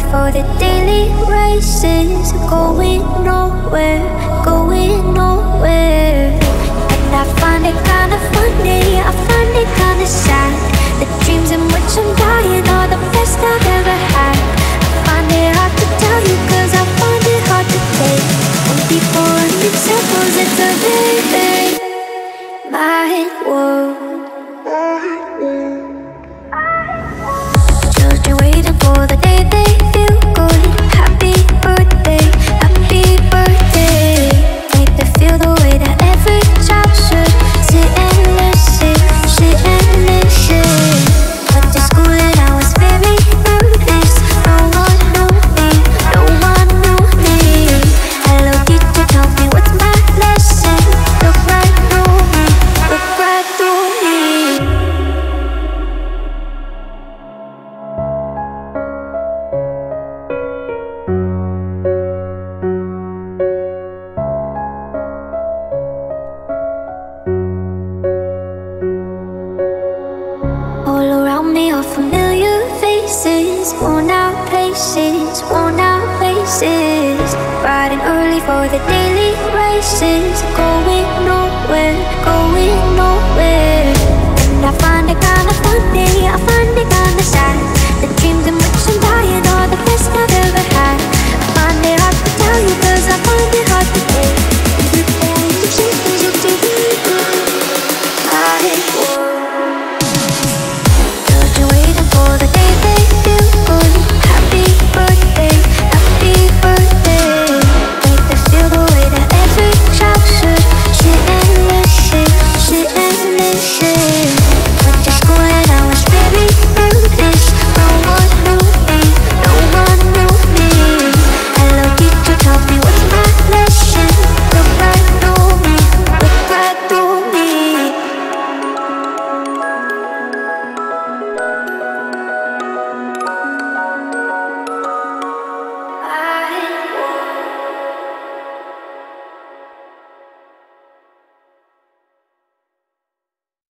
for the daily races. Going nowhere, going nowhere. And I find it kinda funny, I find it kinda sad. The dreams in which I'm dying are the best I've ever had. I find it hard to tell you cause I find it hard to take. When people run in circles, it's a very, very mad world. Children waiting for the day they feel good. Happy birthday, happy birthday. Make them feel the way that every child should. Sit and listen, sit and listen. Went to school and I was very nervous. No one knew me, no one knew me. Hello teacher, tell me what's my lesson. Look right through me, look right through me. All around me are familiar faces, worn out places, worn out places. Riding early for the day